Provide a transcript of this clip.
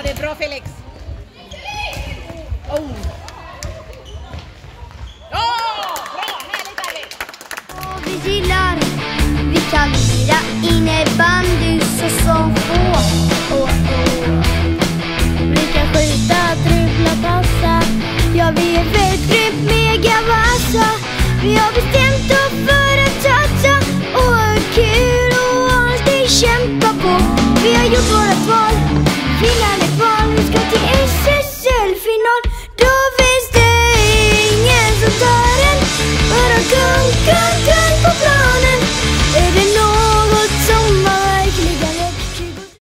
det är bra Felix. Oh. Bra, härligt Alex. Vi gillar, vi kan lira innebandy så som få. Vi kan skjuta, dribbla, passa. Ja, vi är väldigt grymt mega vassa. Vi har bestämt oss för att satsa och är kul och alltid kämpa på. Vi har gjort vårat val, vinna